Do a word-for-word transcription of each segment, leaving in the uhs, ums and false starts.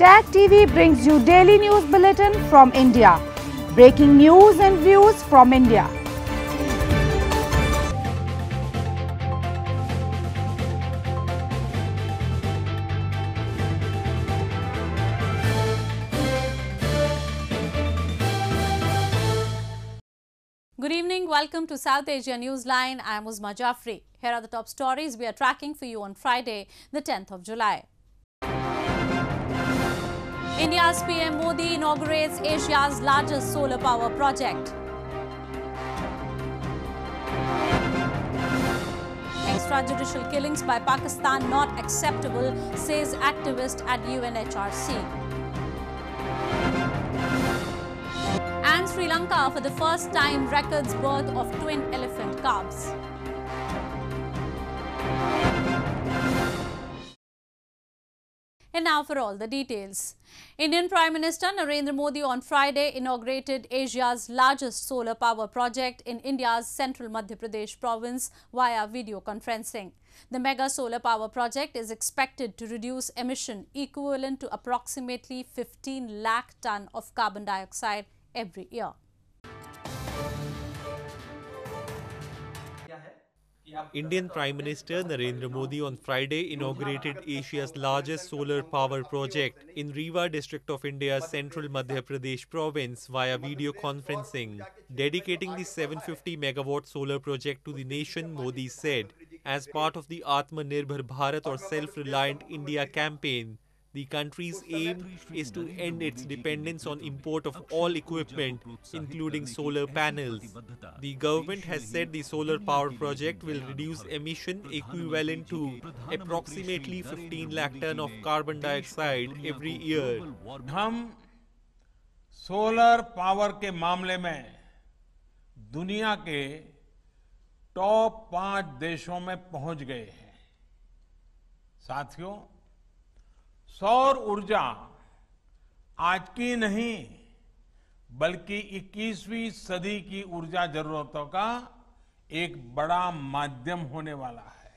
Tag T V brings you daily news bulletin from India. Breaking news and views from India. Good evening. Welcome to South Asia Newsline. I am Uzma Jafri. Here are the top stories we are tracking for you on Friday, the tenth of July. India's P M Modi inaugurates Asia's largest solar power project. Extrajudicial killings by Pakistan not acceptable, says activist at U N H R C. And Sri Lanka for the first time records birth of twin elephant calves. And now for all the details. Indian Prime Minister Narendra Modi on Friday inaugurated Asia's largest solar power project in India's central Madhya Pradesh province via video conferencing. The mega solar power project is expected to reduce emission equivalent to approximately fifteen lakh ton of carbon dioxide every year. Indian Prime Minister Narendra Modi on Friday inaugurated Asia's largest solar power project in Rewa district of India's central Madhya Pradesh province via video conferencing. Dedicating the seven hundred fifty megawatt solar project to the nation, Modi said, as part of the Atmanirbhar Bharat or Self-Reliant India campaign, the country's aim is to end its dependence on import of all equipment, including solar panels. The government has said the solar power project will reduce emission equivalent to approximately fifteen lakh ton of carbon dioxide every year. हम solar power के मामले में दुनिया के top पांच देशों में पहुंच गए हैं। साथियों, सौर ऊर्जा आज की नहीं बल्कि इक्कीसवीं सदी की ऊर्जा जरूरतों का एक बड़ा माध्यम होने वाला है,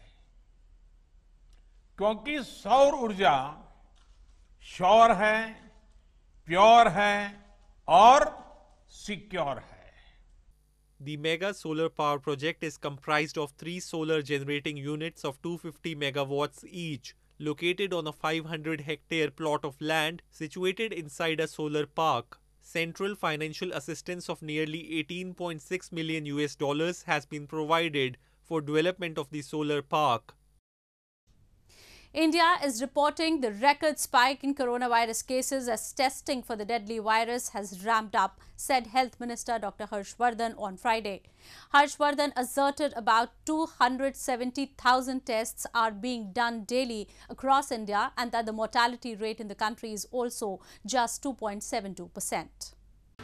क्योंकि सौर ऊर्जा श्योर है, प्योर है और सिक्योर है। The mega solar power project is comprised of three solar generating units of two hundred fifty megawatts each, located on a five hundred hectare plot of land situated inside a solar park. Central financial assistance of nearly eighteen point six million U S dollars has been provided for development of the solar park. India is reporting the record spike in coronavirus cases as testing for the deadly virus has ramped up, said Health Minister Doctor Harsh Vardhan on Friday. Harsh Vardhan asserted about two hundred seventy thousand tests are being done daily across India and that the mortality rate in the country is also just two point seven two percent.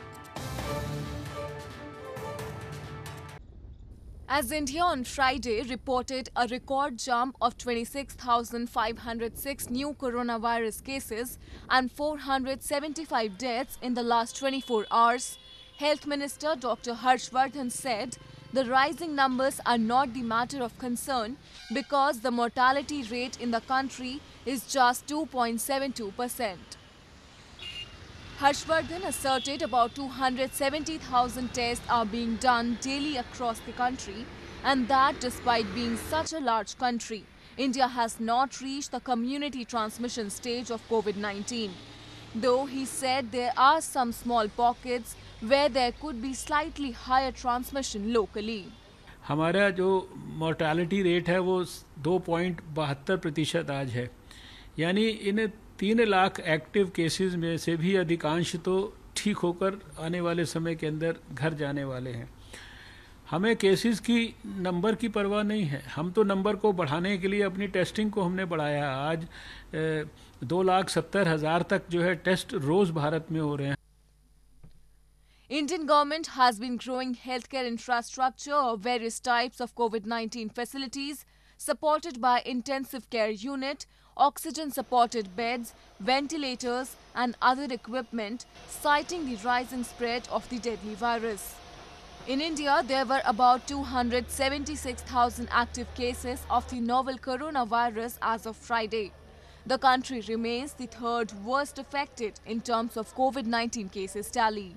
As India on Friday reported a record jump of twenty-six thousand five hundred six new coronavirus cases and four hundred seventy-five deaths in the last twenty-four hours, Health Minister Doctor Harsh Vardhan said the rising numbers are not the matter of concern because the mortality rate in the country is just two point seven two percent. Harsh Vardhan asserted about two hundred seventy thousand tests are being done daily across the country and that despite being such a large country, India has not reached the community transmission stage of COVID nineteen. Though he said there are some small pockets where there could be slightly higher transmission locally. हमारा जो mortality rate है वो दो point बहत्तर प्रतिशत आज है, यानी इन तीन लाख एक्टिव केसेस में से भी अधिकांश तो ठीक होकर आने वाले समय के अंदर घर जाने वाले हैं। हमें केसेस की नंबर की परवाह नहीं है, हम तो नंबर को बढ़ाने के लिए अपनी टेस्टिंग को हमने बढ़ाया। आज दो लाख सत्तर हजार तक जो है टेस्ट रोज भारत में हो रहे हैं। Indian government has been growing healthcare infrastructure of various types of COVID nineteen facilities supported by intensive care unit, oxygen-supported beds, ventilators and other equipment, citing the rising spread of the deadly virus. In India, there were about two hundred seventy-six thousand active cases of the novel coronavirus as of Friday. The country remains the third worst affected in terms of COVID nineteen cases tally.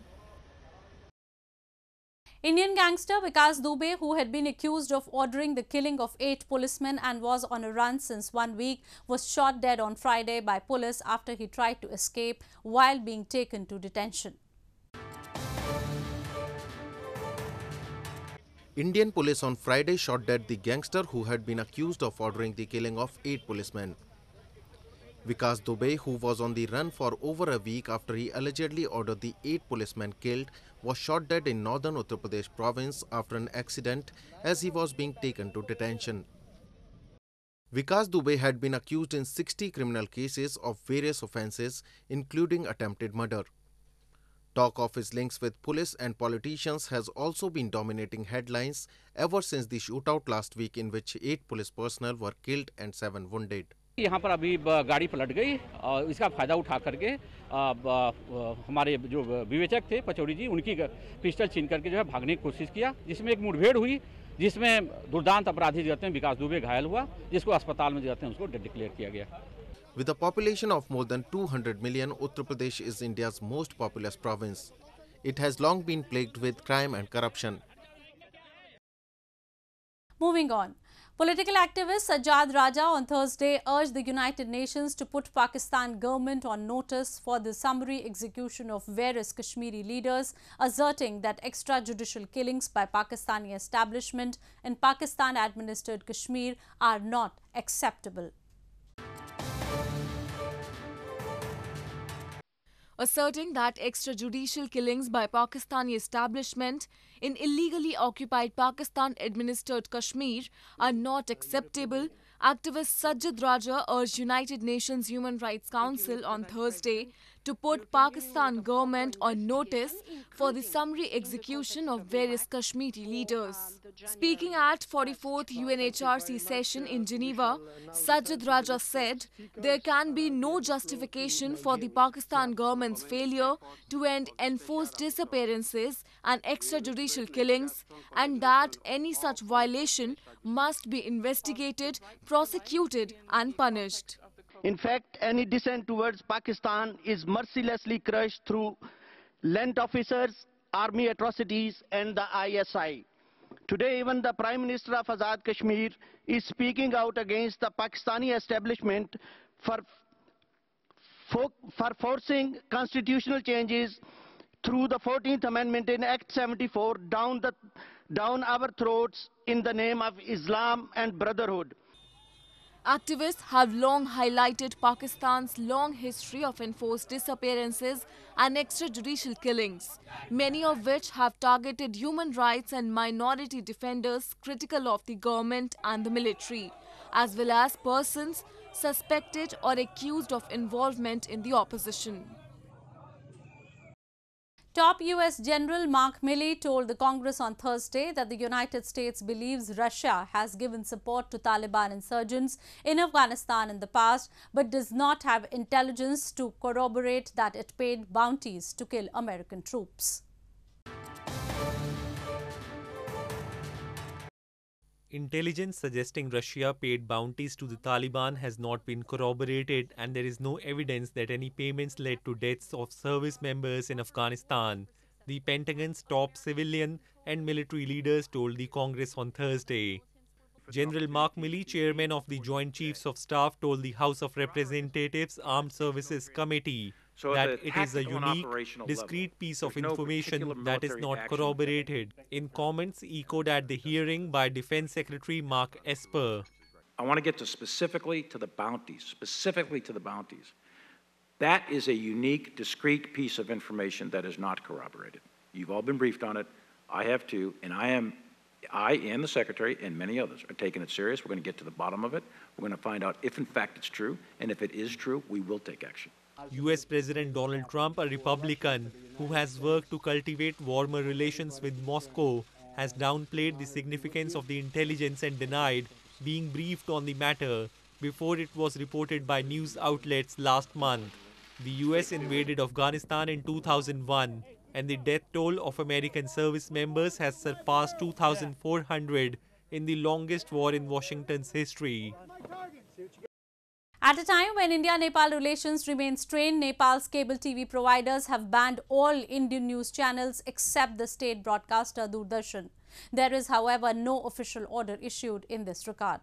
Indian gangster Vikas Dubey, who had been accused of ordering the killing of eight policemen and was on a run since one week, was shot dead on Friday by police after he tried to escape while being taken to detention. Indian police on Friday shot dead the gangster who had been accused of ordering the killing of eight policemen. Vikas Dubey, who was on the run for over a week after he allegedly ordered the eight policemen killed, was shot dead in northern Uttar Pradesh province after an accident as he was being taken to detention. Vikas Dubey had been accused in sixty criminal cases of various offences, including attempted murder. Talk of his links with police and politicians has also been dominating headlines ever since the shootout last week in which eight police personnel were killed and seven wounded. यहाँ पर अभी गाड़ी पलट गई और इसका फायदा उठा करके हमारे जो विवेचक थे पचौड़ी जी उनकी पिस्टल छीन करके जो है भागने की कोशिश किया, जिसमें एक मुठभेड़ हुई जिसमें दुर्दांत अपराधी जो हैं विकास दुबे घायल हुआ, जिसको अस्पताल में जो हैं उसको डेड डिक्लेयर किया गया. With a population of more than two hundred million, Uttar Pradesh is India's most populous province. It has long been plagued with crime and corruption. Moving on. Political activist Sajjad Raja on Thursday urged the United Nations to put Pakistan government on notice for the summary execution of various Kashmiri leaders, asserting that extrajudicial killings by Pakistani establishment in Pakistan-administered Kashmir are not acceptable. Asserting that extrajudicial killings by Pakistani establishment in illegally occupied Pakistan-administered Kashmir are not acceptable, activist Sajjad Raja urged United Nations Human Rights Council on Thursday to put Pakistan government on notice for the summary execution of various Kashmiri leaders. Speaking at forty-fourth U N H R C session in Geneva, Sajjad Raja said there can be no justification for the Pakistan government's failure to end enforced disappearances and extrajudicial killings, and that any such violation must be investigated, prosecuted and punished. In fact, any dissent towards Pakistan is mercilessly crushed through land officers, army atrocities and the I S I. Today, even the Prime Minister of Azad Kashmir is speaking out against the Pakistani establishment for, for, for forcing constitutional changes through the fourteenth Amendment in Act seventy-four down, the, down our throats in the name of Islam and brotherhood. Activists have long highlighted Pakistan's long history of enforced disappearances and extrajudicial killings, many of which have targeted human rights and minority defenders critical of the government and the military, as well as persons suspected or accused of involvement in the opposition. Top U S General Mark Milley told the Congress on Thursday that the United States believes Russia has given support to Taliban insurgents in Afghanistan in the past, but does not have intelligence to corroborate that it paid bounties to kill American troops. Intelligence suggesting Russia paid bounties to the Taliban has not been corroborated, and there is no evidence that any payments led to deaths of service members in Afghanistan, the Pentagon's top civilian and military leaders told the Congress on Thursday. General Mark Milley, chairman of the Joint Chiefs of Staff, told the House of Representatives Armed Services Committee So that it is a unique, discrete level, piece of no information that is not corroborated. In comments echoed at the hearing by Defense Secretary Mark Esper. I want to get to specifically to the bounties, specifically to the bounties. That is a unique, discrete piece of information that is not corroborated. You've all been briefed on it. I have too, and I am, I and the Secretary and many others are taking it serious. We're going to get to the bottom of it. We're going to find out if in fact it's true, and if it is true, we will take action. U S President Donald Trump, a Republican who has worked to cultivate warmer relations with Moscow, has downplayed the significance of the intelligence and denied being briefed on the matter before it was reported by news outlets last month. The U S invaded Afghanistan in two thousand one, and the death toll of American service members has surpassed two thousand four hundred in the longest war in Washington's history. At a time when India-Nepal relations remain strained, Nepal's cable T V providers have banned all Indian news channels except the state broadcaster Doordarshan. There is, however, no official order issued in this regard.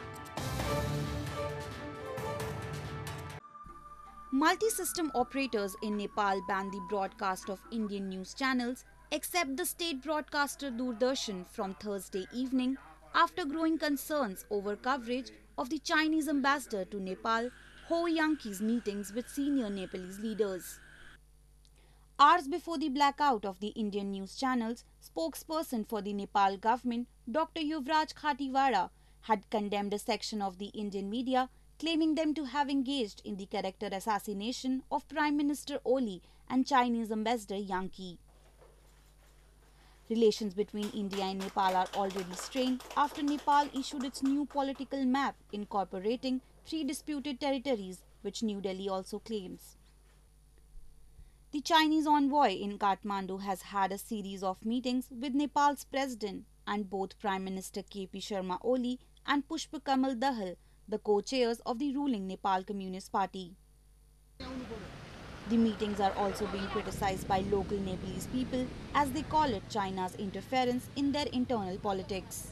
Multi-system operators in Nepal ban the broadcast of Indian news channels except the state broadcaster Doordarshan from Thursday evening after growing concerns over coverage of the Chinese ambassador to Nepal, Ho Yanqi's meetings with senior Nepalese leaders. Hours before the blackout of the Indian news channels, spokesperson for the Nepal government, Doctor Yuvraj Khatiwada, had condemned a section of the Indian media, claiming them to have engaged in the character assassination of Prime Minister Oli and Chinese ambassador Yanqi. Relations between India and Nepal are already strained after Nepal issued its new political map incorporating three disputed territories, which New Delhi also claims. The Chinese envoy in Kathmandu has had a series of meetings with Nepal's president, and both Prime Minister K P Sharma Oli and Pushpa Kamal Dahal, the co-chairs of the ruling Nepal Communist Party. The meetings are also being criticized by local Nepalese people as they call it China's interference in their internal politics.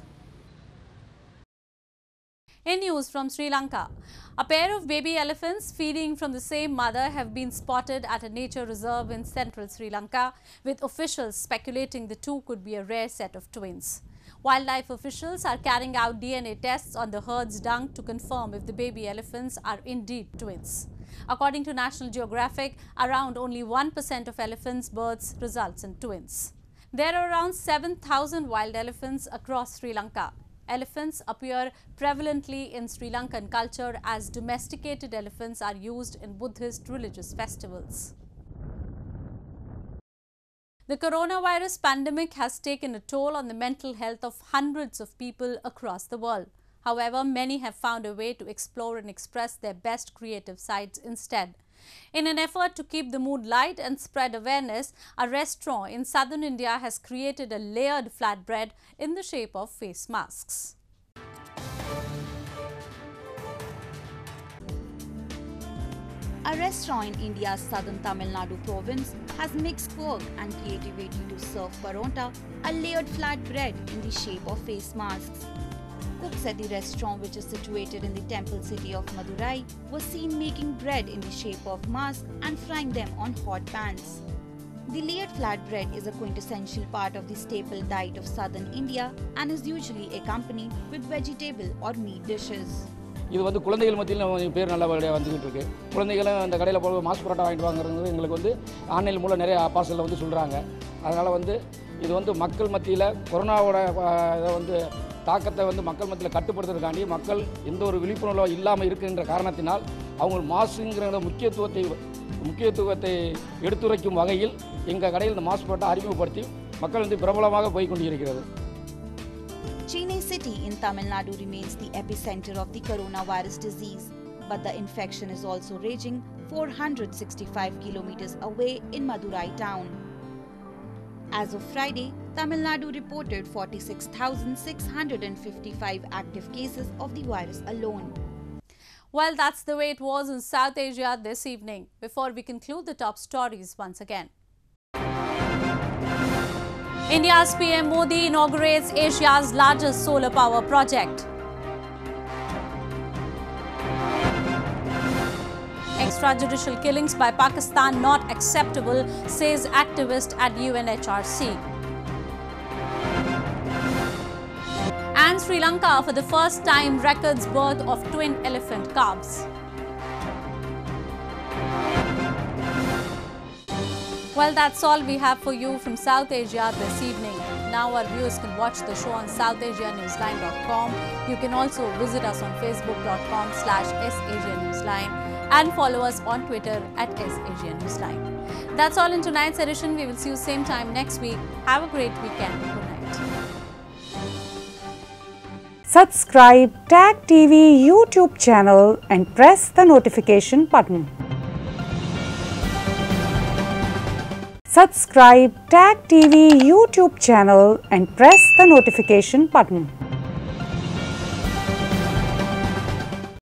In news from Sri Lanka, a pair of baby elephants feeding from the same mother have been spotted at a nature reserve in central Sri Lanka, with officials speculating the two could be a rare set of twins. Wildlife officials are carrying out D N A tests on the herd's dung to confirm if the baby elephants are indeed twins. According to National Geographic, around only one percent of elephants' births results in twins. There are around seven thousand wild elephants across Sri Lanka. Elephants appear prevalently in Sri Lankan culture as domesticated elephants are used in Buddhist religious festivals. The coronavirus pandemic has taken a toll on the mental health of hundreds of people across the world. However, many have found a way to explore and express their best creative sides instead. In an effort to keep the mood light and spread awareness, a restaurant in southern India has created a layered flatbread in the shape of face masks. A restaurant in India's southern Tamil Nadu province has mixed work and creativity to serve paronta, a layered flatbread in the shape of face masks. Cooks at the restaurant, which is situated in the temple city of Madurai, were seen making bread in the shape of masks and frying them on hot pans. The layered flatbread is a quintessential part of the staple diet of southern India and is usually accompanied with vegetable or meat dishes. இது வந்து குழந்தைகள் மத்தியில் பேர் நல்லபடியாக வந்துகிட்டு இருக்கு. குழந்தைகளும் அந்த கடையில் போய் மாஸ் பரோட்டா வாங்கிட்டு வாங்குறது எங்களுக்கு வந்து ஆன்லைன் மூலம் நிறைய பார்சலில் வந்து சொல்கிறாங்க. அதனால் வந்து இது வந்து மக்கள் மத்தியில் கொரோனாவோட இதை வந்து தாக்கத்தை வந்து மக்கள் மத்தியில் கட்டுப்படுத்துறதுக்காண்டி மக்கள் எந்த ஒரு விழிப்புணர்வு இல்லாமல் இருக்கின்ற காரணத்தினால் அவங்க மாசுங்கிற முக்கியத்துவத்தை முக்கியத்துவத்தை எடுத்துரைக்கும் வகையில் எங்கள் கடையில் இந்த மாஸ் பரோட்டா அறிமுகப்படுத்தி மக்கள் வந்து பிரபலமாக போய் கொண்டிருக்கிறது. Chennai city in Tamil Nadu remains the epicenter of the coronavirus disease, but the infection is also raging four hundred sixty-five kilometers away in Madurai town. As of Friday, Tamil Nadu reported forty-six thousand six hundred fifty-five active cases of the virus alone. Well, that's the way it was in South Asia this evening. Before we conclude the top stories once again. India's P M Modi inaugurates Asia's largest solar power project. Extrajudicial killings by Pakistan not acceptable, says activist at U N H R C. And Sri Lanka for the first time records birth of twin elephant calves. Well, that's all we have for you from South Asia this evening. Now our viewers can watch the show on south asia newsline dot com. You can also visit us on facebook dot com slash s asia newsline and follow us on Twitter at s asia newsline. That's all in tonight's edition. We will see you same time next week. Have a great weekend. Good night. Subscribe Tag T V YouTube channel and press the notification button. Subscribe Tag T V YouTube channel and press the notification button.